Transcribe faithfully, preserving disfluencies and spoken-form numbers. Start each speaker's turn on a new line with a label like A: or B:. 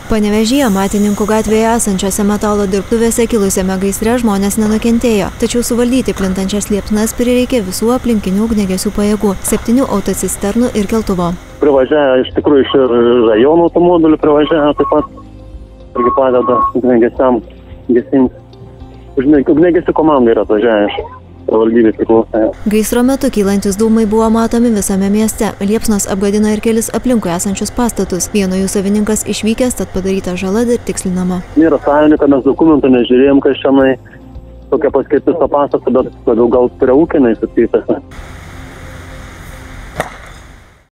A: Panevėžyje Matininkų gatvėje esančiose metalo dirbtuvėse kilusiame gaisre žmonės nenukentėjo, tačiau suvaldyti plintančias liepsnas prireikė visų aplinkinių ugniagesių pajėgų, septynių autocisternų ir keltuvo.
B: Privažiavo iš tikrųjų iš rajonų automobilių, privažiavo taip pat, irgi padeda ugniagesiam gesinti. Ugniagesių komanda yra atvažiavę iš savivaldybės priklausė.
A: Gaisro metu kylantis dūmai buvo matomi visame mieste. Liepsnos apgadino ir kelis aplinkui esančius pastatus. Vieno jų savininkas išvykęs, tad padaryta žala dar tikslinama.
B: Nėra savininko, mes dokumentų nežiūrėjom, kas šiandien tokia paskirtis to pastato, bet labiau gal prie ūkiniai susijusiuose.